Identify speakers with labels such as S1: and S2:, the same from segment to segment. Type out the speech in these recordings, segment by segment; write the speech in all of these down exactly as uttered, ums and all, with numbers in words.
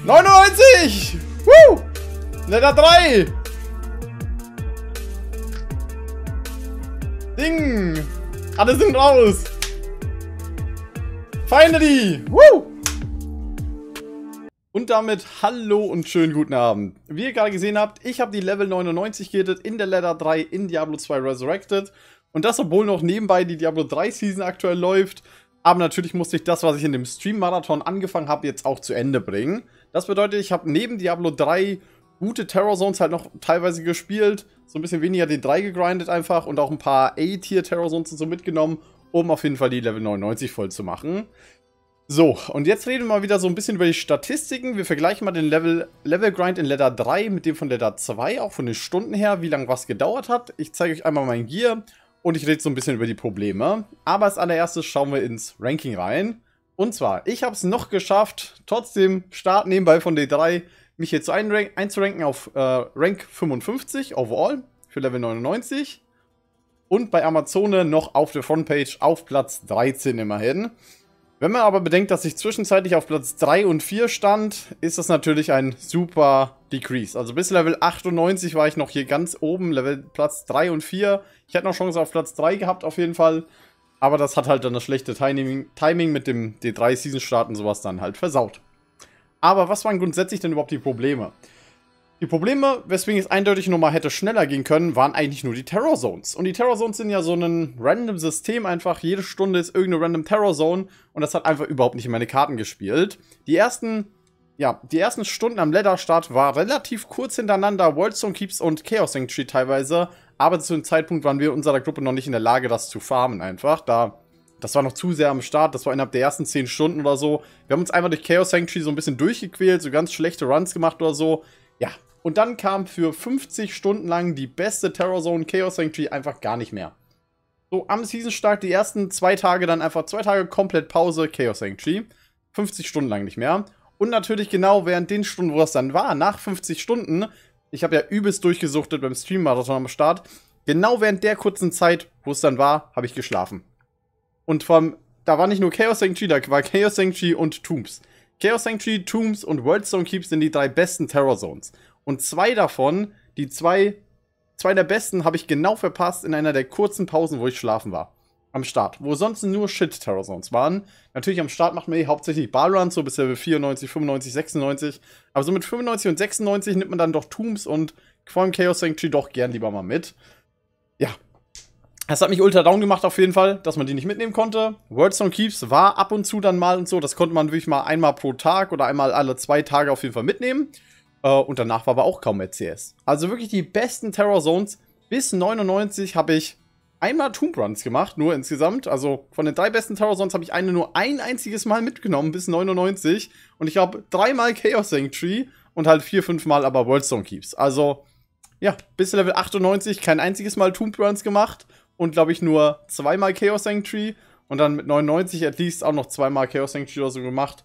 S1: neunundneunzig! Woo! Letter drei! Ding! Alle sind raus! Finally! Woo! Und damit hallo und schönen guten Abend. Wie ihr gerade gesehen habt, ich habe die Level neunundneunzig gehettet in der Letter drei in Diablo zwei Resurrected. Und das, obwohl noch nebenbei die Diablo drei Season aktuell läuft. Aber natürlich musste ich das, was ich in dem Stream-Marathon angefangen habe, jetzt auch zu Ende bringen. Das bedeutet, ich habe neben Diablo drei gute Terror Zones halt noch teilweise gespielt. So ein bisschen weniger D drei gegrindet einfach und auch ein paar A-Tier Terror Zones und so mitgenommen, um auf jeden Fall die Level neunundneunzig voll zu machen. So, und jetzt reden wir mal wieder so ein bisschen über die Statistiken. Wir vergleichen mal den Level, Level Grind in Letter drei mit dem von Letter zwei, auch von den Stunden her, wie lange was gedauert hat. Ich zeige euch einmal mein Gear und ich rede so ein bisschen über die Probleme. Aber als allererstes schauen wir ins Ranking rein. Und zwar, ich habe es noch geschafft, trotzdem Start nebenbei von D drei, mich hier zu einzuranken auf äh, Rank fünfundfünfzig overall für Level neunundneunzig. Und bei Amazone noch auf der Frontpage auf Platz dreizehn immerhin. Wenn man aber bedenkt, dass ich zwischenzeitlich auf Platz drei und vier stand, ist das natürlich ein super Decrease. Also bis Level achtundneunzig war ich noch hier ganz oben, Level Platz drei und vier. Ich hätte noch Chance auf Platz drei gehabt auf jeden Fall. Aber das hat halt dann das schlechte Timing, Timing mit dem D drei Season Start und sowas dann halt versaut. Aber was waren grundsätzlich denn überhaupt die Probleme? Die Probleme, weswegen es eindeutig nochmal hätte schneller gehen können, waren eigentlich nur die Terror Zones. Und die Terror Zones sind ja so ein random System einfach. Jede Stunde ist irgendeine random Terror Zone und das hat einfach überhaupt nicht in meine Karten gespielt. Die ersten, ja, die ersten Stunden am Ladder-Start war relativ kurz hintereinander, Worldstone Keeps und Chaos Sanctuary teilweise. Aber zu dem Zeitpunkt waren wir in unserer Gruppe noch nicht in der Lage, das zu farmen einfach. Da, das war noch zu sehr am Start, das war innerhalb der ersten zehn Stunden oder so. Wir haben uns einfach durch Chaos Sanctuary so ein bisschen durchgequält, so ganz schlechte Runs gemacht oder so. Ja, und dann kam für fünfzig Stunden lang die beste Terror Zone Chaos Sanctuary einfach gar nicht mehr. So, am Season Start die ersten zwei Tage dann einfach zwei Tage komplett Pause Chaos Sanctuary. fünfzig Stunden lang nicht mehr. Und natürlich genau während den Stunden, wo es dann war, nach fünfzig Stunden, ich habe ja übelst durchgesuchtet beim Stream-Marathon am Start, genau während der kurzen Zeit, wo es dann war, habe ich geschlafen. Und vom, da war nicht nur Chaos Sanctuary, da war Chaos Sanctuary und Tombs. Chaos Sanctuary, Tombs und Worldstone Keeps sind die drei besten Terror Zones. Und zwei davon, die zwei, zwei der besten, habe ich genau verpasst in einer der kurzen Pausen, wo ich schlafen war. Am Start. Wo sonst nur Shit-Terror-Zones waren. Natürlich am Start macht man eh hauptsächlich Ballruns, so bis Level vierundneunzig, fünfundneunzig, sechsundneunzig. Aber so mit fünfundneunzig und sechsundneunzig nimmt man dann doch Tombs und vor allem Chaos Sanctuary doch gern lieber mal mit. Ja. Das hat mich ultra down gemacht auf jeden Fall, dass man die nicht mitnehmen konnte. Worldstone Keeps war ab und zu dann mal und so. Das konnte man wirklich mal einmal pro Tag oder einmal alle zwei Tage auf jeden Fall mitnehmen. Und danach war aber auch kaum mehr C S. Also wirklich die besten Terror Zones. Bis neunundneunzig habe ich einmal Tomb Runs gemacht, nur insgesamt. Also von den drei besten Terror Zones habe ich eine nur ein einziges Mal mitgenommen, bis neunundneunzig. Und ich glaube dreimal Chaos Sanctuary und halt vier, fünf Mal aber Worldstone Keeps. Also ja, bis Level achtundneunzig kein einziges Mal Tomb Runs gemacht. Und glaube ich nur zweimal Chaos Sanctuary. Und dann mit neunundneunzig at least auch noch zweimal Chaos Sanctuary oder so gemacht.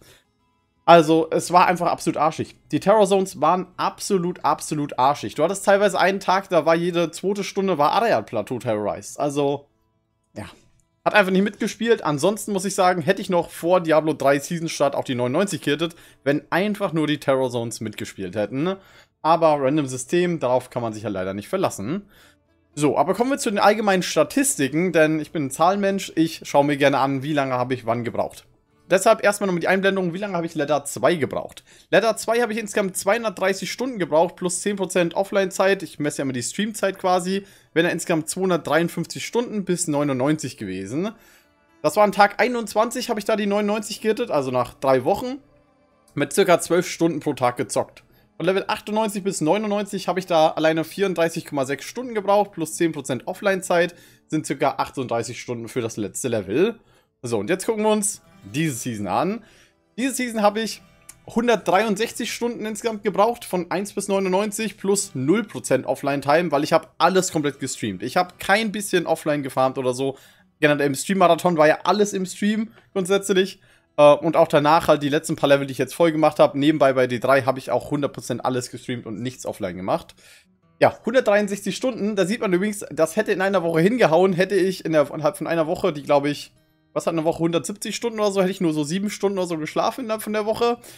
S1: Also, es war einfach absolut arschig. Die Terror Zones waren absolut, absolut arschig. Du hattest teilweise einen Tag, da war jede zweite Stunde war Arrayat Plateau terrorized. Also, ja. Hat einfach nicht mitgespielt. Ansonsten muss ich sagen, hätte ich noch vor Diablo drei Season Start auch die neunundneunzig gehittet, wenn einfach nur die Terror Zones mitgespielt hätten. Aber random System, darauf kann man sich ja leider nicht verlassen. So, aber kommen wir zu den allgemeinen Statistiken, denn ich bin ein Zahlenmensch. Ich schaue mir gerne an, wie lange habe ich wann gebraucht. Deshalb erstmal nochmal die Einblendung, wie lange habe ich Letter zwei gebraucht. Letter zwei habe ich insgesamt zweihundertdreißig Stunden gebraucht, plus zehn Prozent Offline-Zeit. Ich messe ja immer die Stream-Zeit quasi. Wären ja insgesamt zweihundertdreiundfünfzig Stunden bis neunundneunzig gewesen. Das war an Tag einundzwanzig, habe ich da die neunundneunzig gehittet, also nach drei Wochen. Mit circa zwölf Stunden pro Tag gezockt. Von Level achtundneunzig bis neunundneunzig habe ich da alleine vierunddreißig Komma sechs Stunden gebraucht, plus zehn Prozent Offline-Zeit. Sind circa achtunddreißig Stunden für das letzte Level. So, und jetzt gucken wir uns diese Season an. Diese Season habe ich hundertdreiundsechzig Stunden insgesamt gebraucht, von eins bis neunundneunzig plus null Prozent Offline-Time, weil ich habe alles komplett gestreamt. Ich habe kein bisschen Offline gefarmt oder so. Generell im Stream-Marathon war ja alles im Stream grundsätzlich. Und auch danach halt die letzten paar Level, die ich jetzt voll gemacht habe. Nebenbei bei D drei habe ich auch hundert Prozent alles gestreamt und nichts offline gemacht. Ja, hundertdreiundsechzig Stunden, da sieht man übrigens, das hätte in einer Woche hingehauen, hätte ich in der, innerhalb von einer Woche, die glaube ich, was hat eine Woche, hundertsiebzig Stunden oder so, hätte ich nur so sieben Stunden oder so geschlafen innerhalb von der Woche.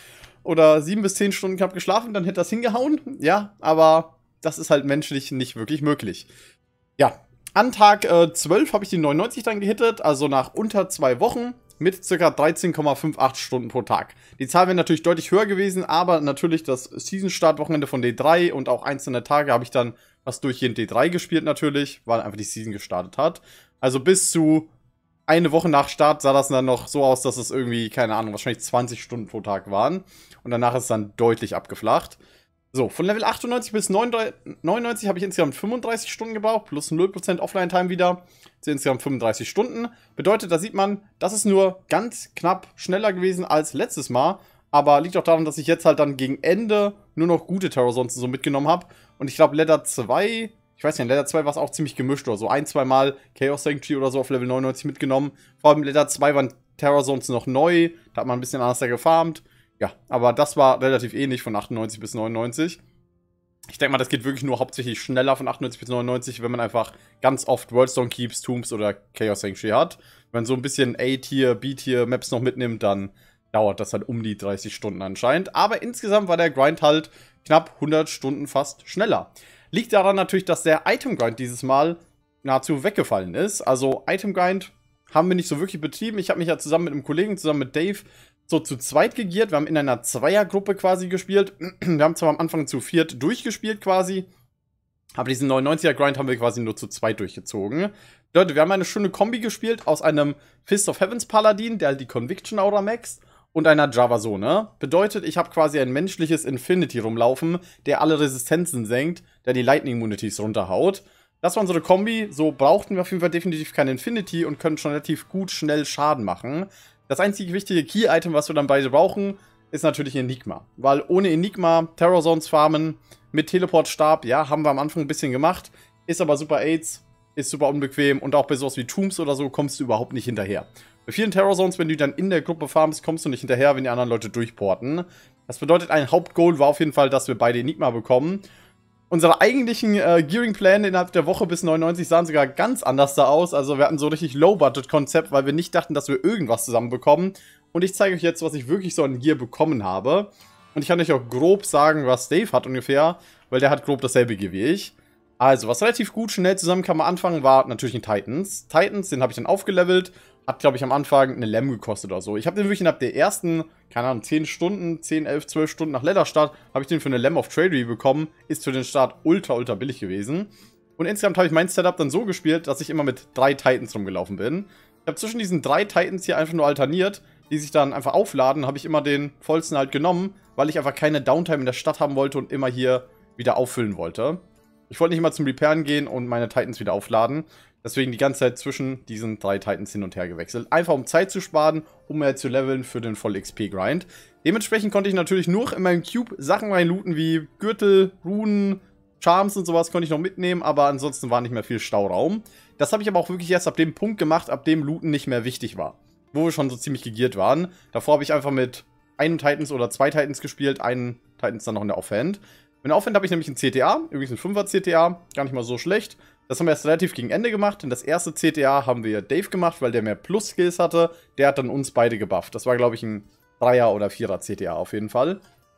S1: oder sieben bis zehn Stunden knapp geschlafen, dann hätte das hingehauen. Ja, aber das ist halt menschlich nicht wirklich möglich. Ja, an Tag äh, zwölf habe ich die neunundneunzig dann gehittet, also nach unter zwei Wochen mit ca. dreizehn Komma achtzehn Stunden pro Tag. Die Zahl wäre natürlich deutlich höher gewesen, aber natürlich das Season-Start-Wochenende von D drei und auch einzelne Tage habe ich dann fast durchgehend D drei gespielt natürlich, weil einfach die Season gestartet hat. Also bis zu eine Woche nach Start sah das dann noch so aus, dass es irgendwie, keine Ahnung, wahrscheinlich zwanzig Stunden pro Tag waren. Und danach ist es dann deutlich abgeflacht. So, von Level achtundneunzig bis neunundneunzig habe ich insgesamt fünfunddreißig Stunden gebraucht, plus null Prozent Offline-Time wieder. Das sind insgesamt fünfunddreißig Stunden. Bedeutet, da sieht man, das ist nur ganz knapp schneller gewesen als letztes Mal. Aber liegt auch daran, dass ich jetzt halt dann gegen Ende nur noch gute Terror-Zones so mitgenommen habe. Und ich glaube, Ladder zwei, ich weiß nicht, in Ladder zwei war es auch ziemlich gemischt oder so. Ein, zwei Mal Chaos Sanctuary oder so auf Level neunundneunzig mitgenommen. Vor allem in Ladder zwei waren Terror-Zones noch neu. Da hat man ein bisschen anders gefarmt. Ja, aber das war relativ ähnlich von achtundneunzig bis neunundneunzig. Ich denke mal, das geht wirklich nur hauptsächlich schneller von achtundneunzig bis neunundneunzig, wenn man einfach ganz oft Worldstone Keeps, Tombs oder Chaos Sanctuary hat. Wenn man so ein bisschen A-Tier, B-Tier Maps noch mitnimmt, dann dauert das halt um die dreißig Stunden anscheinend. Aber insgesamt war der Grind halt knapp hundert Stunden fast schneller. Liegt daran natürlich, dass der Item-Grind dieses Mal nahezu weggefallen ist. Also Item-Grind haben wir nicht so wirklich betrieben. Ich habe mich ja zusammen mit einem Kollegen, zusammen mit Dave, so zu zweit gegiert. Wir haben in einer Zweiergruppe quasi gespielt. Wir haben zwar am Anfang zu viert durchgespielt quasi, aber diesen neunundneunziger-Grind haben wir quasi nur zu zweit durchgezogen. Leute, wir haben eine schöne Kombi gespielt aus einem Fist of Heavens Paladin, der halt die Conviction Aura maxt, und einer Javasone. Bedeutet, ich habe quasi ein menschliches Infinity rumlaufen, der alle Resistenzen senkt, der die Lightning Immunities runterhaut. Das war unsere Kombi. So brauchten wir auf jeden Fall definitiv kein Infinity und können schon relativ gut schnell Schaden machen. Das einzige wichtige Key-Item, was wir dann beide brauchen, ist natürlich Enigma. Weil ohne Enigma Terror Zones farmen mit Teleportstab, ja, haben wir am Anfang ein bisschen gemacht. Ist aber super AIDS, ist super unbequem und auch bei sowas wie Tombs oder so kommst du überhaupt nicht hinterher. Bei vielen Terror Zones, wenn du dann in der Gruppe farmst, kommst du nicht hinterher, wenn die anderen Leute durchporten. Das bedeutet, ein Hauptgoal war auf jeden Fall, dass wir beide Enigma bekommen. Unsere eigentlichen äh, Gearing-Pläne innerhalb der Woche bis neunundneunzig sahen sogar ganz anders da aus. Also wir hatten so richtig Low-Budget-Konzept, weil wir nicht dachten, dass wir irgendwas zusammenbekommen. Und ich zeige euch jetzt, was ich wirklich so an Gear bekommen habe. Und ich kann euch auch grob sagen, was Dave hat ungefähr, weil der hat grob dasselbe Gear wie ich. Also, was relativ gut schnell zusammenkam am Anfang, war natürlich ein Titans. Titans, den habe ich dann aufgelevelt. Hat, glaube ich, am Anfang eine Lem gekostet oder so. Ich habe den wirklich innerhalb der ersten, keine Ahnung, zehn Stunden, zehn, elf, zwölf Stunden nach Ladder-Start, habe ich den für eine Lem of Tradery bekommen. Ist für den Start ultra, ultra billig gewesen. Und insgesamt habe ich mein Setup dann so gespielt, dass ich immer mit drei Titans rumgelaufen bin. Ich habe zwischen diesen drei Titans hier einfach nur alterniert, die sich dann einfach aufladen, habe ich immer den vollsten halt genommen, weil ich einfach keine Downtime in der Stadt haben wollte und immer hier wieder auffüllen wollte. Ich wollte nicht mal zum Repairen gehen und meine Titans wieder aufladen. Deswegen die ganze Zeit zwischen diesen drei Titans hin und her gewechselt. Einfach um Zeit zu sparen, um mehr zu leveln für den Voll-X P-Grind. Dementsprechend konnte ich natürlich nur in meinem Cube Sachen reinlooten wie Gürtel, Runen, Charms und sowas konnte ich noch mitnehmen, aber ansonsten war nicht mehr viel Stauraum. Das habe ich aber auch wirklich erst ab dem Punkt gemacht, ab dem Looten nicht mehr wichtig war. Wo wir schon so ziemlich gegiert waren. Davor habe ich einfach mit einem Titans oder zwei Titans gespielt, einen Titans dann noch in der Offhand. In der Offhand habe ich nämlich ein C T A, übrigens ein fünfer C T A, gar nicht mal so schlecht. Das haben wir erst relativ gegen Ende gemacht, denn das erste C T A haben wir Dave gemacht, weil der mehr Plus-Skills hatte. Der hat dann uns beide gebufft. Das war, glaube ich, ein Dreier- oder Vierer C T A auf jeden Fall.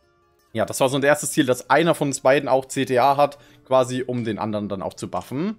S1: Ja, das war so ein erstes Ziel, dass einer von uns beiden auch C T A hat, quasi um den anderen dann auch zu buffen.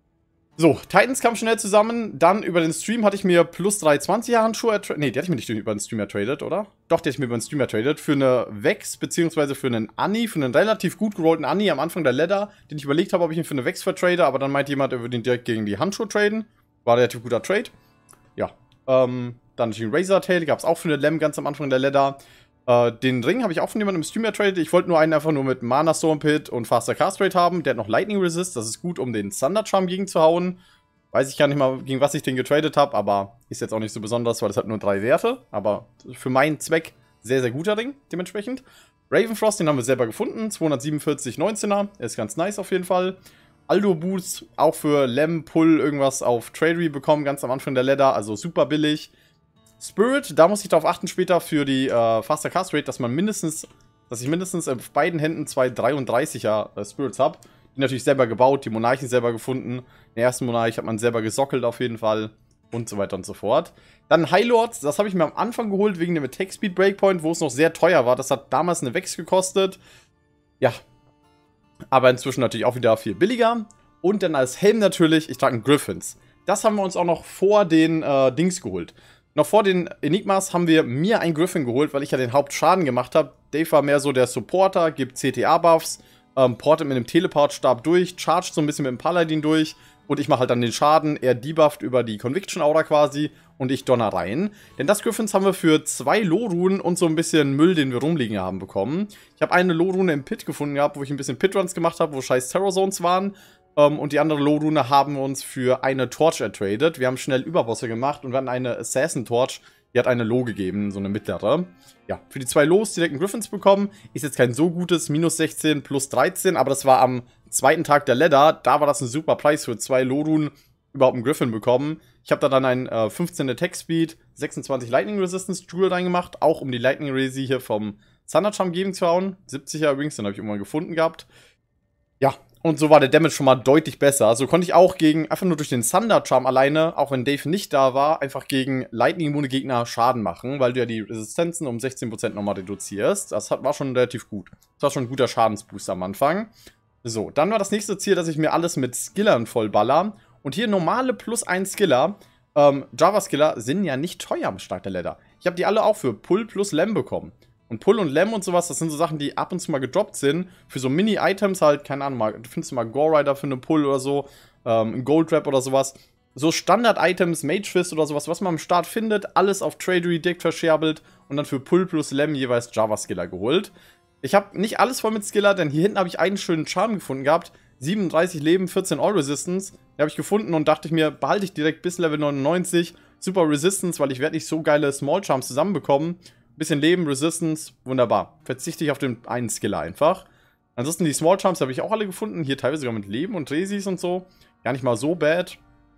S1: So, Titans kam schnell zusammen. Dann über den Stream hatte ich mir plus dreihundertzwanziger Handschuhe ertradet. Ne, die hatte ich mir nicht über den Stream ertradet, oder? Doch, die hatte ich mir über den Stream ertradet. Für eine Vex, beziehungsweise für einen Anni, für einen relativ gut gerollten Anni am Anfang der Ladder, den ich überlegt habe, ob ich ihn für eine Vex vertrade, aber dann meinte jemand, er würde ihn direkt gegen die Handschuhe traden. War ein relativ guter Trade. Ja, ähm, dann natürlich einen Razor Tail, gab es auch für eine Lem ganz am Anfang der Ladder. Äh, den Ring habe ich auch von jemandem im Stream ertradet. Ich wollte nur einen einfach nur mit Mana Storm Pit und Faster Cast Rate haben. Der hat noch Lightning Resist, das ist gut, um den Thunder Charm gegen zu hauen. Weiß ich gar nicht mal, gegen was ich den getradet habe, aber ist jetzt auch nicht so besonders, weil es hat nur drei Werte. Aber für meinen Zweck sehr, sehr guter Ring, dementsprechend. Ravenfrost, den haben wir selber gefunden. zweihundertsiebenundvierzig neunzehner, der ist ganz nice auf jeden Fall. Aldo Boots, auch für Lem, Pull, irgendwas auf Tradery bekommen, ganz am Anfang der Ladder, also super billig. Spirit, da muss ich darauf achten später für die äh, Faster Cast Rate, dass man mindestens, dass ich mindestens auf beiden Händen zwei dreiunddreißiger äh, Spirits habe. Die natürlich selber gebaut, die Monarchen selber gefunden. Den ersten Monarch hat man selber gesockelt auf jeden Fall. und so weiter und so fort. Dann High Lords, das habe ich mir am Anfang geholt wegen dem Attack Speed Breakpoint, wo es noch sehr teuer war. Das hat damals eine Vex gekostet. Ja, aber inzwischen natürlich auch wieder viel billiger. Und dann als Helm natürlich, ich trage einen Griffins. Das haben wir uns auch noch vor den äh, Dings geholt. Noch vor den Enigmas haben wir mir einen Griffin geholt, weil ich ja den Hauptschaden gemacht habe. Dave war mehr so der Supporter, gibt C T A-Buffs, ähm, portet mit dem Teleport-Stab durch, chargt so ein bisschen mit dem Paladin durch und ich mache halt dann den Schaden. Er debufft über die Conviction-Aura quasi und ich donner rein. Denn das Griffins haben wir für zwei Low-Runen und so ein bisschen Müll, den wir rumliegen haben, bekommen. Ich habe eine Low-Rune im Pit gefunden gehabt, wo ich ein bisschen Pit-Runs gemacht habe, wo scheiß Terror-Zones waren. Um, und die andere Low-Rune haben wir uns für eine Torch ertradet. Wir haben schnell Überbosse gemacht und dann eine Assassin-Torch, die hat eine Low gegeben, so eine mittlere. Ja, für die zwei Lows direkt einen Griffins bekommen. Ist jetzt kein so gutes, minus sechzehn, plus dreizehn, aber das war am zweiten Tag der Ladder. Da war das ein super Preis für zwei Low-Runen überhaupt einen Griffin bekommen. Ich habe da dann ein äh, fünfzehn Attack Speed, sechsundzwanzig Lightning Resistance Jewel reingemacht, auch um die Lightning Resi hier vom Thundercharm geben zu hauen. siebziger übrigens, den habe ich irgendwann gefunden gehabt. Ja, und so war der Damage schon mal deutlich besser. Also konnte ich auch gegen, einfach nur durch den Thunder Charm alleine, auch wenn Dave nicht da war, einfach gegen Lightning-immune Gegner Schaden machen, weil du ja die Resistenzen um sechzehn Prozent nochmal reduzierst. Das hat, war schon relativ gut. Das war schon ein guter Schadensboost am Anfang. So, dann war das nächste Ziel, dass ich mir alles mit Skillern vollballer. Und hier normale plus eins Skiller, ähm, Java-Skiller sind ja nicht teuer am Start der Ladder. Ich habe die alle auch für Pull plus Lem bekommen. Und Pull und Lem und sowas, das sind so Sachen, die ab und zu mal gedroppt sind. Für so Mini-Items halt, keine Ahnung, mal, du findest mal Gore Rider für eine Pull oder so, ähm, ein Gold Trap oder sowas. So Standard-Items, Mage Fist oder sowas, was man am Start findet, alles auf Tradery direkt verscherbelt und dann für Pull plus Lem jeweils Java-Skiller geholt. Ich habe nicht alles voll mit Skiller, denn hier hinten habe ich einen schönen Charm gefunden gehabt. siebenunddreißig Leben, vierzehn All Resistance. Den habe ich gefunden und dachte ich mir, behalte ich direkt bis Level neunundneunzig. Super Resistance, weil ich werde nicht so geile Small Charms zusammenbekommen. Bisschen Leben, Resistance, wunderbar. Verzichte ich auf den einen Skiller einfach. Ansonsten die Small Charms habe ich auch alle gefunden. Hier teilweise sogar mit Leben und Resis und so. Gar nicht mal so bad.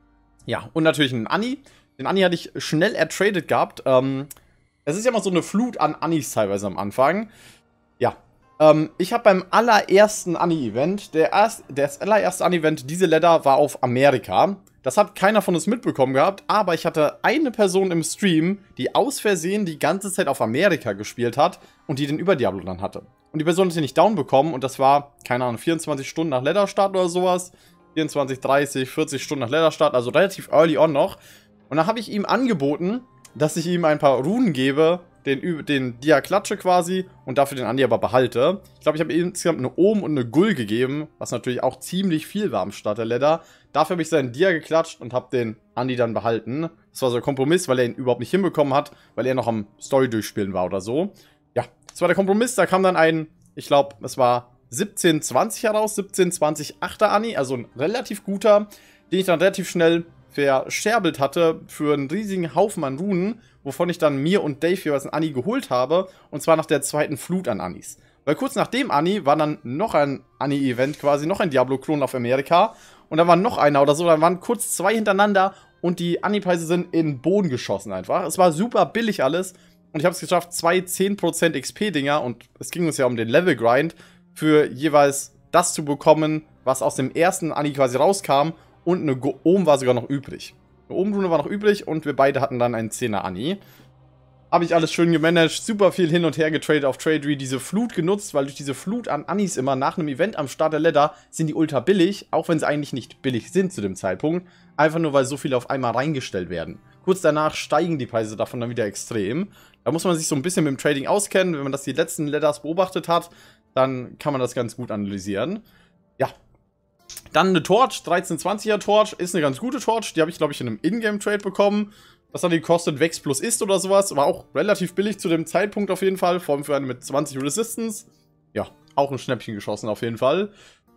S1: Ja, und natürlich einen Anni. Den Anni hatte ich schnell ertradet gehabt. Ähm, es ist ja immer so eine Flut an Annis teilweise am Anfang. Ja, ähm, ich habe beim allerersten Anni-Event, der erst, das allererste Anni-Event, diese Ladder war auf Amerika. Das hat keiner von uns mitbekommen gehabt, aber ich hatte eine Person im Stream, die aus Versehen die ganze Zeit auf Amerika gespielt hat und die den Über-Diablo dann hatte. Und die Person hat sie nicht down bekommen und das war, keine Ahnung, vierundzwanzig Stunden nach Ladder-Start oder sowas. vierundzwanzig, dreißig, vierzig Stunden nach Ladder-Start, also relativ early on noch. Und dann habe ich ihm angeboten, dass ich ihm ein paar Runen gebe, den, den Dia klatsche quasi und dafür den Andi aber behalte. Ich glaube, ich habe ihm insgesamt eine Ohm und eine Gull gegeben, was natürlich auch ziemlich viel war am Start der Ladder. Dafür habe ich seinen Dia geklatscht und habe den Andi dann behalten. Das war so ein Kompromiss, weil er ihn überhaupt nicht hinbekommen hat, weil er noch am Story durchspielen war oder so. Ja, das war der Kompromiss. Da kam dann ein, ich glaube, es war siebzehn zwanzig heraus, siebzehn zwanzig achter Anni, also ein relativ guter, den ich dann relativ schnell verscherbelt hatte für einen riesigen Haufen an Runen, wovon ich dann mir und Dave jeweils einen Anni geholt habe, und zwar nach der zweiten Flut an Annis. Weil kurz nach dem Anni war dann noch ein Anni-Event quasi, noch ein Diablo-Klon auf Amerika, und da war noch einer oder so, da waren kurz zwei hintereinander und die Anni-Preise sind in den Boden geschossen einfach. Es war super billig alles und ich habe es geschafft, zwei zehn Prozent X P-Dinger, und es ging uns ja um den Level-Grind, für jeweils das zu bekommen, was aus dem ersten Anni quasi rauskam. Und eine Ohm war sogar noch übrig. Eine Ohm-Rune war noch übrig und wir beide hatten dann einen zehner Anni. Habe ich alles schön gemanagt, super viel hin und her getradet auf Tradery, diese Flut genutzt, weil durch diese Flut an Annis immer nach einem Event am Start der Ladder sind die ultra billig, auch wenn sie eigentlich nicht billig sind zu dem Zeitpunkt. Einfach nur, weil so viele auf einmal reingestellt werden. Kurz danach steigen die Preise davon dann wieder extrem. Da muss man sich so ein bisschen mit dem Trading auskennen. Wenn man das die letzten Ladders beobachtet hat, dann kann man das ganz gut analysieren. Ja. Dann eine Torch, dreizehn zwanziger Torch, ist eine ganz gute Torch. Die habe ich, glaube ich, in einem Ingame-Trade bekommen. Was hat die gekostet? Vex plus ist oder sowas. War auch relativ billig zu dem Zeitpunkt auf jeden Fall. Vor allem für eine mit zwanzig Resistance. Ja, auch ein Schnäppchen geschossen auf jeden Fall.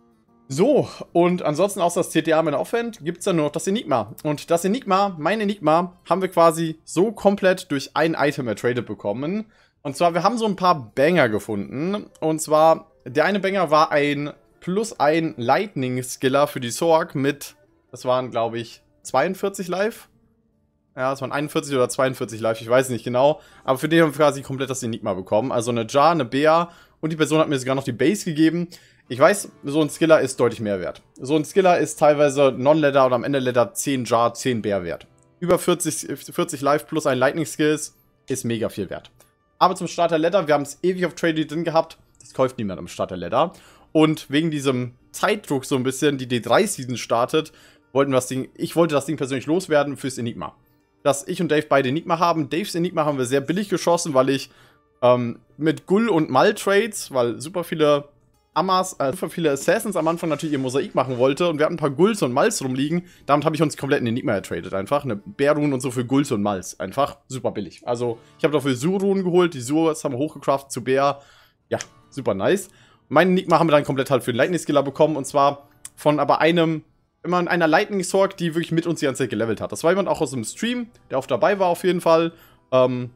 S1: So, und ansonsten außer das C T A mit Aufwand gibt es dann nur noch das Enigma. Und das Enigma, mein Enigma, haben wir quasi so komplett durch ein Item ertradet bekommen. Und zwar, wir haben so ein paar Banger gefunden. Und zwar, der eine Banger war ein plus ein Lightning-Skiller für die Sorg mit, das waren, glaube ich, zweiundvierzig Live. Ja, es waren einundvierzig oder zweiundvierzig Live, ich weiß nicht genau. Aber für den haben wir quasi komplett das Enigma bekommen. Also eine Jar, eine Bea, und die Person hat mir sogar noch die Base gegeben. Ich weiß, so ein Skiller ist deutlich mehr wert. So ein Skiller ist teilweise Non-Ladder oder am Ende Ladder zehn Jar, zehn Bär wert. über vierzig, vierzig Live plus ein Lightning Skills ist mega viel wert. Aber zum Starter Ladder, wir haben es ewig auf Trade drin gehabt. Das kauft niemand am Starter Ladder. Und wegen diesem Zeitdruck so ein bisschen, die D drei Season startet, wollten wir das Ding, ich wollte das Ding persönlich loswerden fürs Enigma. Dass ich und Dave beide Enigma haben. Daves Enigma haben wir sehr billig geschossen, weil ich ähm, mit Gull und Mal Trades, weil super viele Amas, äh, super viele Assassins am Anfang natürlich ihr Mosaik machen wollte und wir hatten ein paar Gulls und Mals rumliegen. Damit habe ich uns komplett in Enigma ertradet einfach. Eine Bärrune und so für Gulls und Mals. Einfach super billig. Also ich habe dafür Sur-Runen geholt. Die Surs haben wir hochgecraftet zu Bär. Ja, super nice. Mein Enigma haben wir dann komplett halt für den Lightning Skiller bekommen. Und zwar von aber einem, immer einer Lightning Sorg, die wirklich mit uns die ganze Zeit gelevelt hat. Das war jemand auch aus dem Stream, der oft dabei war auf jeden Fall. Ähm...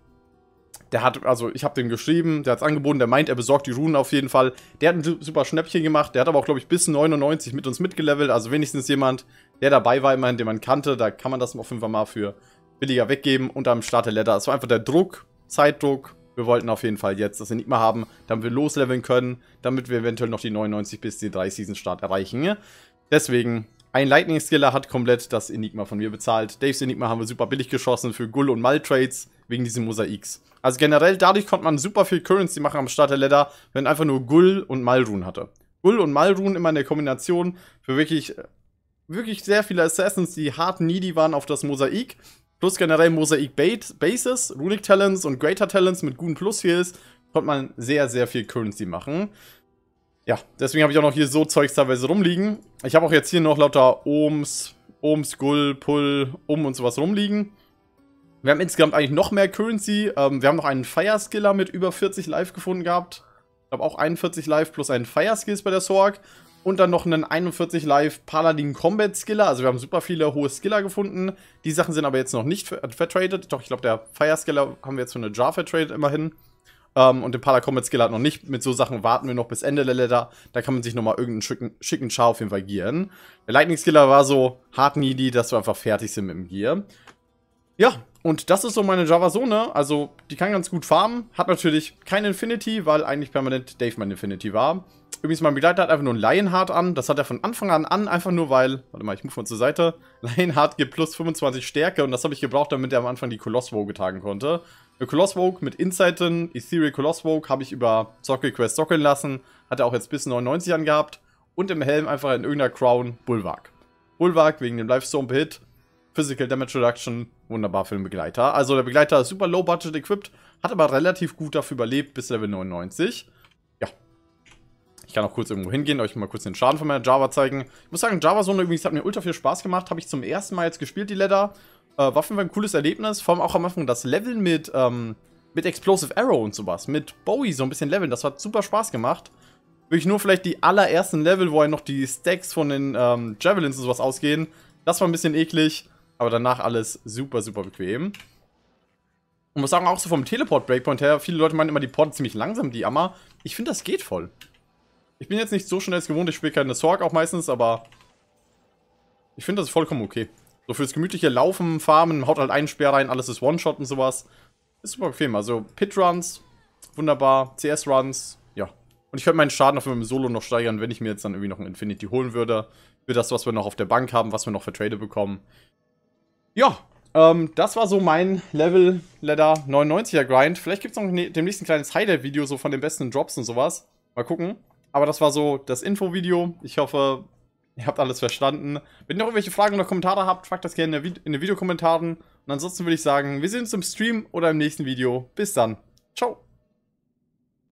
S1: Der hat, also ich habe dem geschrieben, der hat es angeboten, der meint, er besorgt die Runen auf jeden Fall. Der hat ein super Schnäppchen gemacht, der hat aber auch, glaube ich, bis neunundneunzig mit uns mitgelevelt. Also wenigstens jemand, der dabei war, immerhin, den man kannte. Da kann man das auf jeden Fall mal für billiger weggeben. Und am Starter Ladder, es war einfach der Druck, Zeitdruck. Wir wollten auf jeden Fall jetzt das Enigma haben, damit wir losleveln können, damit wir eventuell noch die neunundneunzig bis die drei Season Start erreichen. Deswegen, ein Lightning Skiller hat komplett das Enigma von mir bezahlt. Daves Enigma haben wir super billig geschossen für Gull und Mal Trades wegen diesen Mosaiks. Also generell, dadurch konnte man super viel Currency machen am Starter Ladder, wenn einfach nur Gull und Malrun hatte. Gull und Malrun immer in der Kombination für wirklich, wirklich sehr viele Assassins, die hart needy waren auf das Mosaik. Plus generell Mosaik Bases, Runic Talents und Greater Talents mit guten Plus-Heals, konnte man sehr, sehr viel Currency machen. Ja, deswegen habe ich auch noch hier so Zeugs teilweise rumliegen. Ich habe auch jetzt hier noch lauter Ohms, Ohms, Gull, Pull, Um und sowas rumliegen. Wir haben insgesamt eigentlich noch mehr Currency. Ähm, wir haben noch einen Fire Skiller mit über vierzig Live gefunden gehabt. Ich glaube auch einundvierzig Live plus einen Fire Skills bei der Sorg. Und dann noch einen einundvierzig Live Paladin Combat Skiller. Also wir haben super viele hohe Skiller gefunden. Die Sachen sind aber jetzt noch nicht vertradet. Doch ich glaube, der Fire Skiller haben wir jetzt für eine Jar vertradet immerhin. Um, und den Paladin Combat Skiller hat noch nicht. Mit so Sachen warten wir noch bis Ende der Ladder. Da kann man sich nochmal irgendeinen schicken, schicken Char auf jeden Fall gearen. Der Lightning Skiller war so hart needy, dass wir einfach fertig sind mit dem Gear. Ja, und das ist so meine Javasone. Also, die kann ganz gut farmen. Hat natürlich kein Infinity, weil eigentlich permanent Dave mein Infinity war. Übrigens, mein Begleiter hat einfach nur ein Lionheart an. Das hat er von Anfang an an, einfach nur weil... Warte mal, ich move von zur Seite. Lionheart gibt plus fünfundzwanzig Stärke und das habe ich gebraucht, damit er am Anfang die Coloss Vogue tragen konnte. Eine Coloss Vogue mit Insighten, Ethereal Coloss Vogue, habe ich über Sockel Quest sockeln lassen. Hat er auch jetzt bis neunundneunzig angehabt. Und im Helm einfach in irgendeiner Crown Bulwark. Bulwark wegen dem Livestorm Hit. Physical Damage Reduction, wunderbar für den Begleiter. Also der Begleiter ist super low budget equipped, hat aber relativ gut dafür überlebt bis Level neunundneunzig. Ja. Ich kann auch kurz irgendwo hingehen, euch mal kurz den Schaden von meiner Java zeigen. Ich muss sagen, Java-Zone übrigens hat mir ultra viel Spaß gemacht. Habe ich zum ersten Mal jetzt gespielt, die Ladder. Äh, war für mich ein cooles Erlebnis. Vor allem auch am Anfang das Leveln mit, ähm, mit Explosive Arrow und sowas. Mit Bowie so ein bisschen leveln. Das hat super Spaß gemacht. Wirklich nur vielleicht die allerersten Level, wo ja noch die Stacks von den ähm, Javelins und sowas ausgehen. Das war ein bisschen eklig. Aber danach alles super, super bequem. Und muss sagen, auch so vom Teleport-Breakpoint her, viele Leute meinen immer, die porten ziemlich langsam, die Amma. Ich finde, das geht voll. Ich bin jetzt nicht so schnell als gewohnt, ich spiele keine Sorg auch meistens, aber ich finde, das ist vollkommen okay. So fürs gemütliche Laufen, Farmen, haut halt einen Speer rein, alles ist One-Shot und sowas. Ist super bequem. Also Pit-Runs, wunderbar, C S-Runs, ja. Und ich könnte meinen Schaden auf meinem Solo noch steigern, wenn ich mir jetzt dann irgendwie noch ein Infinity holen würde. Für das, was wir noch auf der Bank haben, was wir noch für Trade bekommen. Ja, ähm, das war so mein Level Ladder neunundneunziger Grind. Vielleicht gibt es noch ne demnächst ein kleines Highlight-Video so von den besten Drops und sowas. Mal gucken. Aber das war so das Info-Video. Ich hoffe, ihr habt alles verstanden. Wenn ihr noch irgendwelche Fragen oder Kommentare habt, fragt das gerne in, der in den Videokommentaren. Und ansonsten würde ich sagen, wir sehen uns im Stream oder im nächsten Video. Bis dann. Ciao.